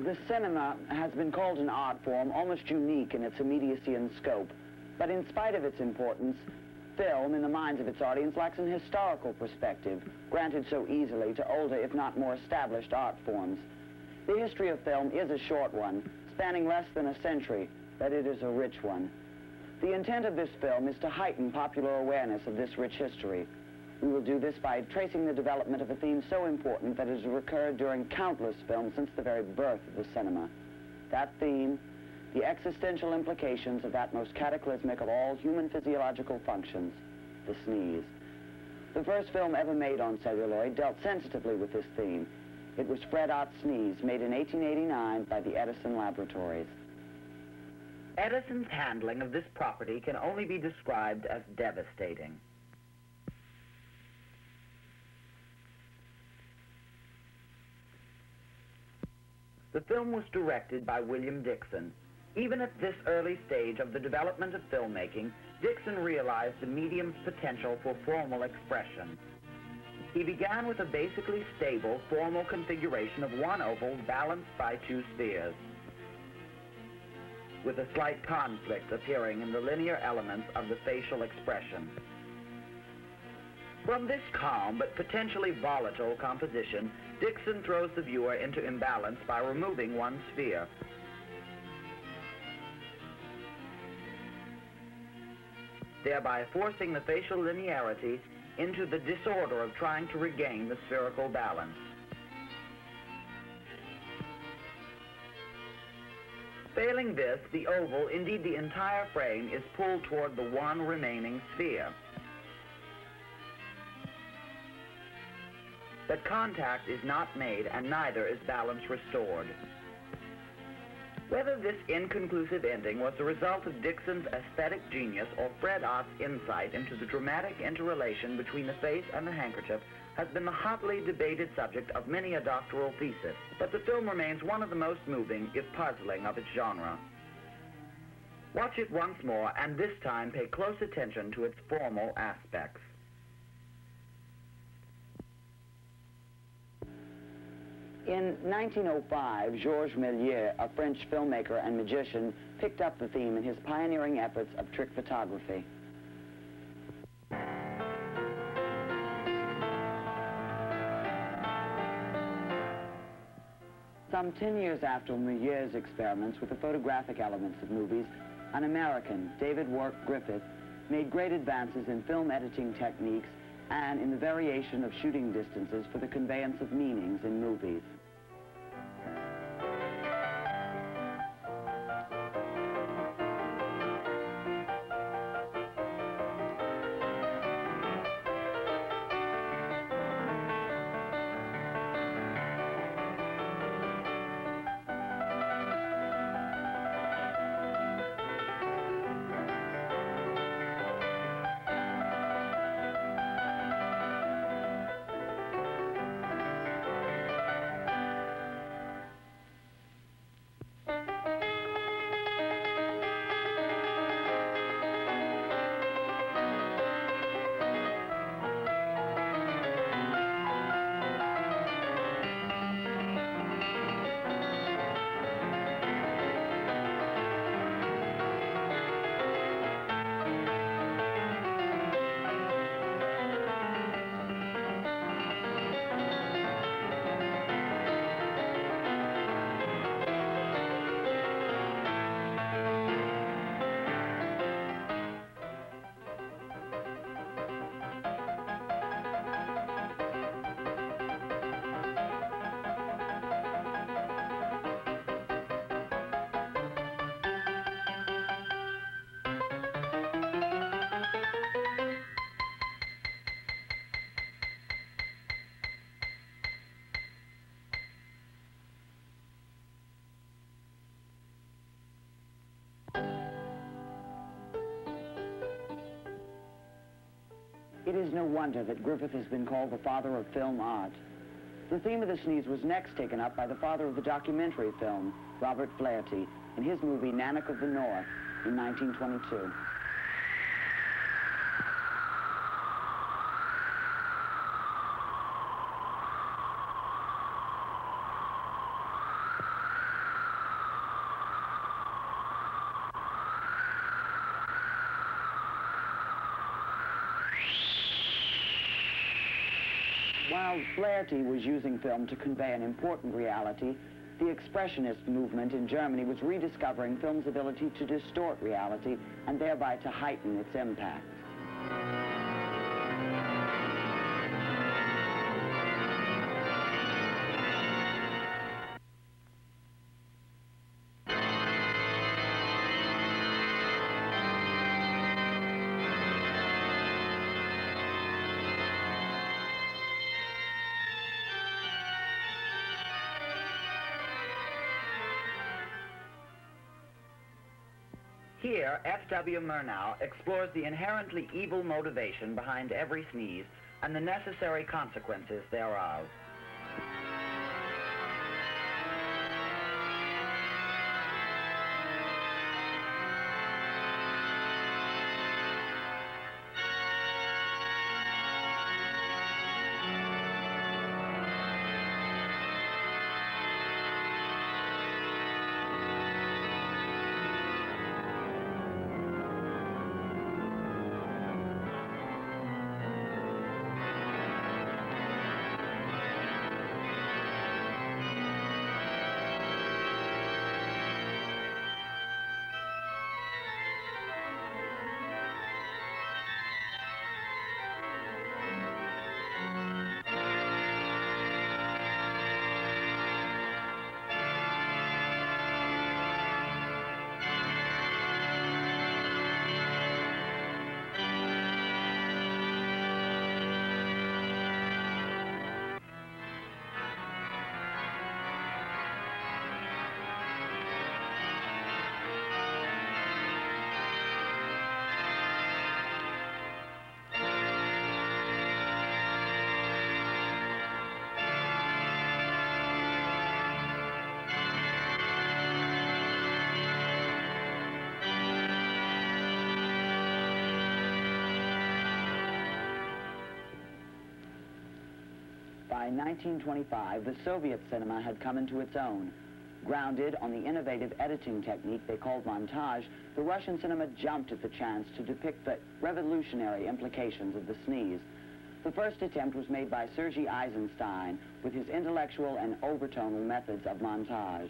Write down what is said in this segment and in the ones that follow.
The cinema has been called an art form almost unique in its immediacy and scope. But in spite of its importance, film, in the minds of its audience, lacks an historical perspective, granted so easily to older, if not more established, art forms. The history of film is a short one, spanning less than a century, but it is a rich one. The intent of this film is to heighten popular awareness of this rich history. We will do this by tracing the development of a theme so important that it has recurred during countless films since the very birth of the cinema. That theme, the existential implications of that most cataclysmic of all human physiological functions, the sneeze. The first film ever made on celluloid dealt sensitively with this theme. It was Fred Ott's Sneeze, made in 1889 by the Edison Laboratories. Edison's handling of this property can only be described as devastating. The film was directed by William Dixon. Even at this early stage of the development of filmmaking, Dixon realized the medium's potential for formal expression. He began with a basically stable, formal configuration of one oval balanced by two spheres, with a slight conflict appearing in the linear elements of the facial expression. From this calm but potentially volatile composition, Dixon throws the viewer into imbalance by removing one sphere. Thereby forcing the facial linearity into the disorder of trying to regain the spherical balance. Failing this, the oval, indeed the entire frame, is pulled toward the one remaining sphere. But contact is not made, and neither is balance restored. Whether this inconclusive ending was the result of Dixon's aesthetic genius or Fred Ott's insight into the dramatic interrelation between the face and the handkerchief has been the hotly debated subject of many a doctoral thesis, but the film remains one of the most moving, if puzzling, of its genre. Watch it once more, and this time pay close attention to its formal aspects. In 1905, Georges Méliès, a French filmmaker and magician, picked up the theme in his pioneering efforts of trick photography. Some 10 years after Méliès's experiments with the photographic elements of movies, an American, David Wark Griffith, made great advances in film editing techniques and in the variation of shooting distances for the conveyance of meanings in movies. It is no wonder that Griffith has been called the father of film art. The theme of the sneeze was next taken up by the father of the documentary film, Robert Flaherty, in his movie Nanak of the North in 1922. While Flaherty was using film to convey an important reality, the Expressionist movement in Germany was rediscovering film's ability to distort reality and thereby to heighten its impact. Here, F.W. Murnau explores the inherently evil motivation behind every sneeze and the necessary consequences thereof. By 1925, the Soviet cinema had come into its own. Grounded on the innovative editing technique they called montage, the Russian cinema jumped at the chance to depict the revolutionary implications of the sneeze. The first attempt was made by Sergei Eisenstein with his intellectual and overtonal methods of montage.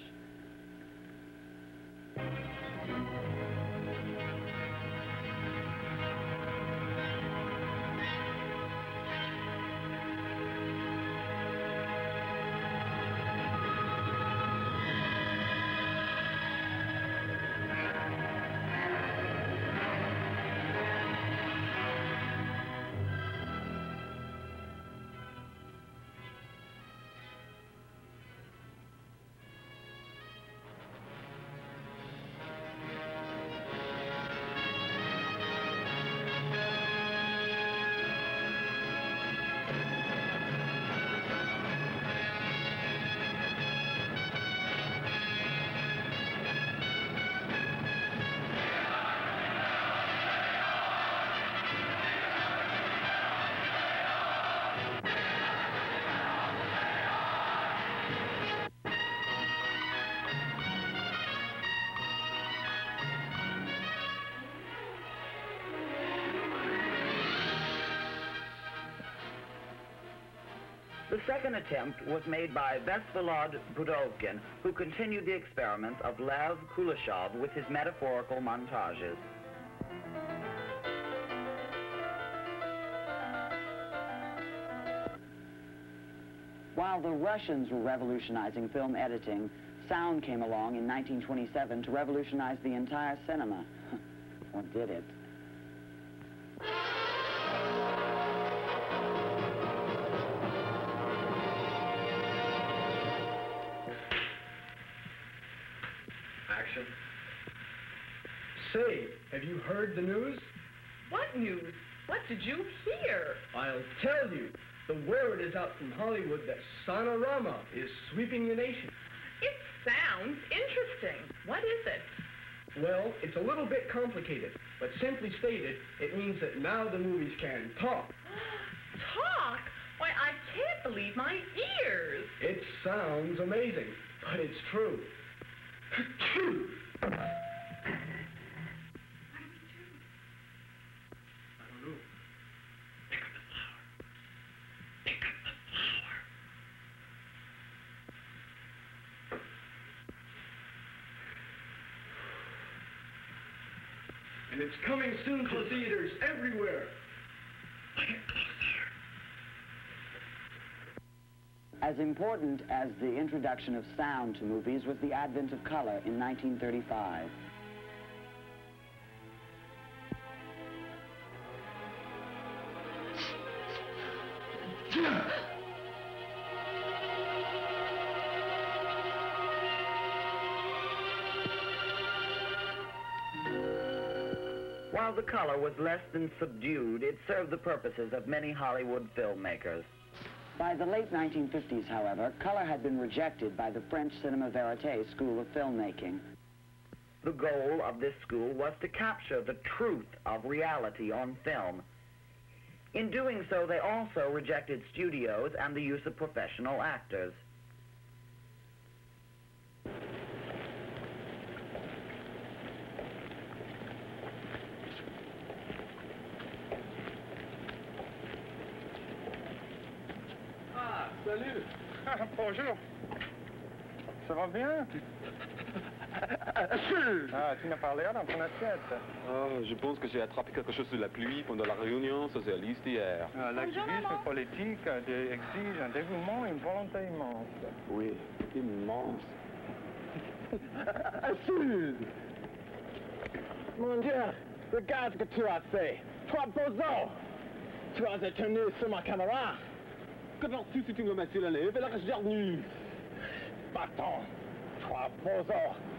The second attempt was made by Vsevolod Budovkin, who continued the experiments of Lev Kuleshov with his metaphorical montages. While the Russians were revolutionizing film editing, sound came along in 1927 to revolutionize the entire cinema. Or did it? Action. Say, have you heard the news? What news? What did you hear? I'll tell you. The word is out from Hollywood that Sonorama is sweeping the nation. It sounds interesting. What is it? Well, it's a little bit complicated, but simply stated, it means that now the movies can talk. Talk? Why, I can't believe my ears. It sounds amazing, but it's true. True. I don't know. Pick up the flower. Pick up the flower. And it's coming soon to theaters everywhere. As important as the introduction of sound to movies was the advent of color in 1935. While the color was less than subdued, it served the purposes of many Hollywood filmmakers. By the late 1950s, however, color had been rejected by the French cinema verite school of filmmaking. The goal of this school was to capture the truth of reality on film. In doing so, they also rejected studios and the use of professional actors. Salut. Bonjour. Ça va bien? Ah, tu n'as pas l'air dans ton assiette. Oh, je pense que j'ai attrapé quelque chose sous la pluie pendant la réunion socialiste hier. L'activisme politique exige un dévouement et une volonté immense. Oui, immense. Assure! Mon Dieu, regarde ce que tu as fait. Toi, bozo! Tu as étonné sur ma caméra. Que penses-tu si tu me mettais la lèvre et la regarde nue? Bâton! Toi, bozo!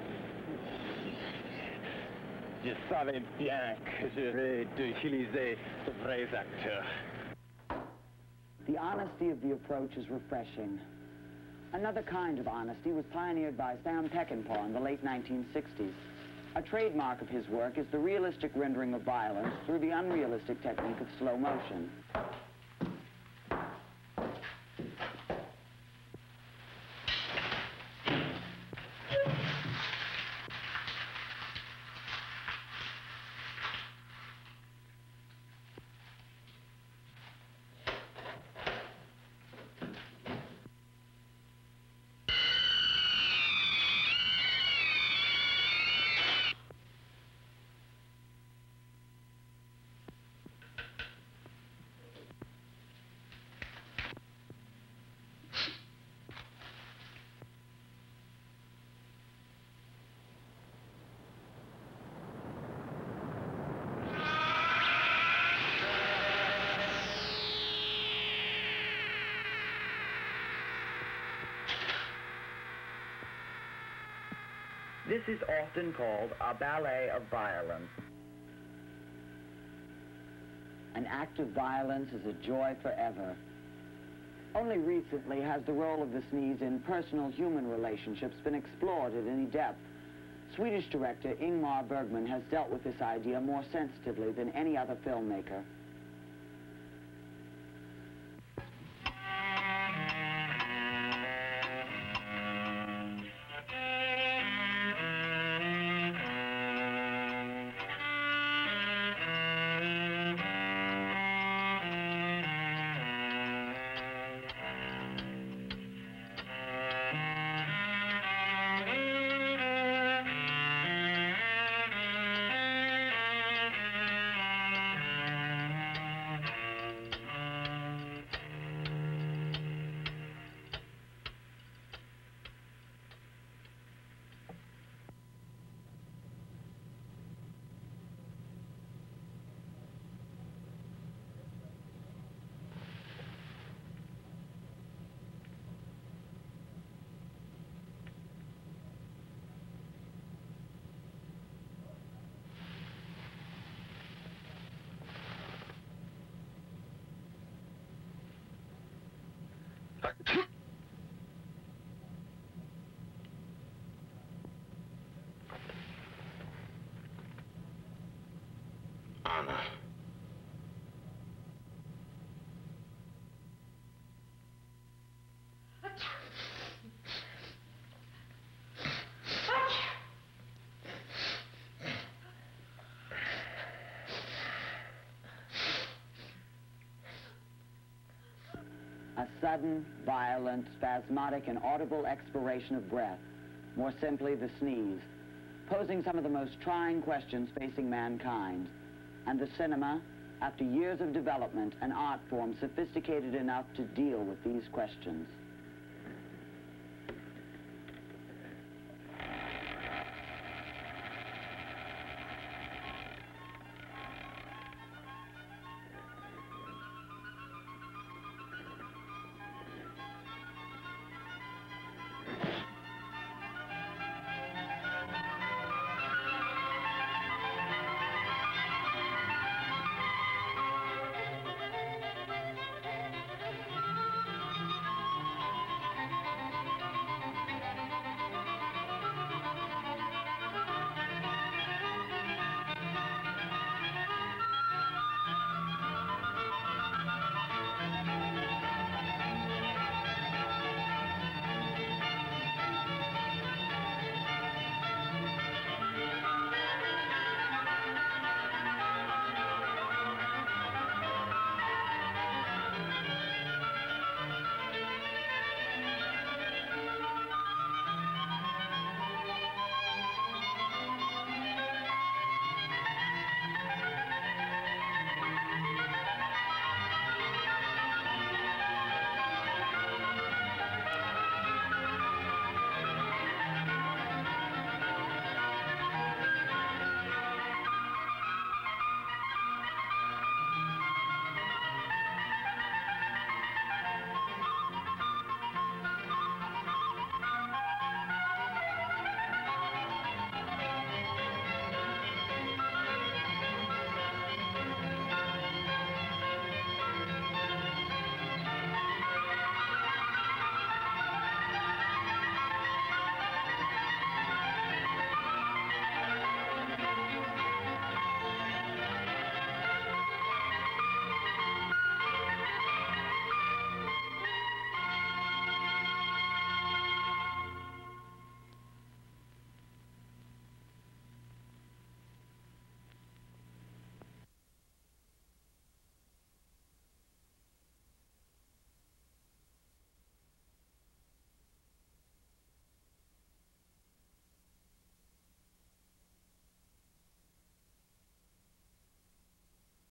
Je savais bien que j'aurais d'utiliser de vrais acteurs. The honesty of the approach is refreshing. Another kind of honesty was pioneered by Sam Peckinpah in the late 1960s. A trademark of his work is the realistic rendering of violence through the unrealistic technique of slow motion. This is often called a ballet of violence. An act of violence is a joy forever. Only recently has the role of the sneeze in personal human relationships been explored at any depth. Swedish director Ingmar Bergman has dealt with this idea more sensitively than any other filmmaker. Anna. A sudden, violent, spasmodic, and audible expiration of breath, more simply the sneeze. posing some of the most trying questions facing mankind. And the cinema, after years of development, an art form sophisticated enough to deal with these questions.